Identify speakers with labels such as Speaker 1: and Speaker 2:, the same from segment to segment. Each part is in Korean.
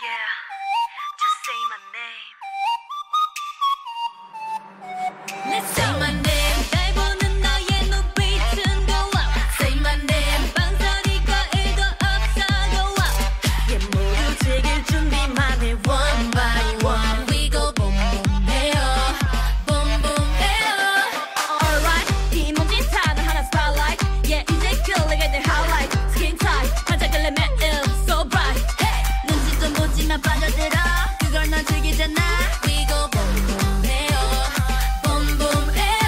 Speaker 1: Yeah, just say my name. Let's say my name. 날 보는 너의 눈빛은 고와. Say my name. 망설이고 일도 없어도 와. 얘 모두 즐길 준비만 해. One by one. We go boom boom 해요. Boom boom 해요. Alright. 이 먼지 타는 하나 spotlight. Yeah, 이제 클릭할 때 highlight. Skin tight. 반짝거려 매일. So bright. Hey. 눈치 좀 보지만 빠져들어. 그걸 넌 즐기잖아. We go boom boom 해요. Boom boom 해요.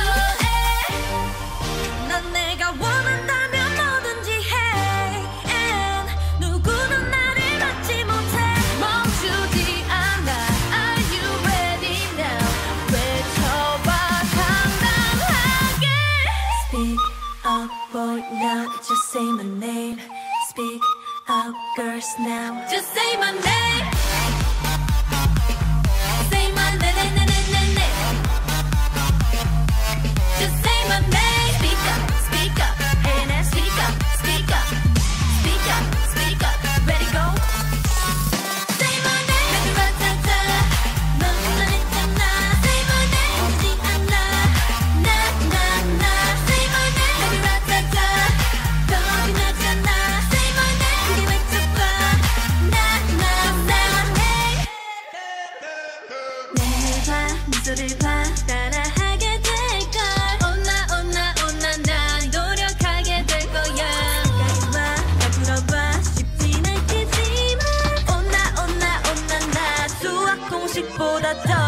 Speaker 1: 난 내가 원한다면 뭐든지 해. And 누구는 나를 막지 못해. 멈추지 않아. Are you ready now? 외쳐봐 당당하게. Speak up boy now. Just say my name. Speak up girls now. Just say my name. Say my name. Just say my name. Speak up, ANS, speak up, speak up, speak up, speak up. Ready go. Say my name. Baby ratata. 넌 했잖아. Say my name. 멈추지 않아. 나. Say my name. Baby ratata. 겁이 나잖아. Say my name. 크게 외쳐봐. 나. 내일 봐, 미소를 봐. 따라하게 될걸. 오나 난 노력하게 될 거야. 가까이 와, 날 불어봐. 쉽진 않겠지만 오나 나 수학 공식보다 더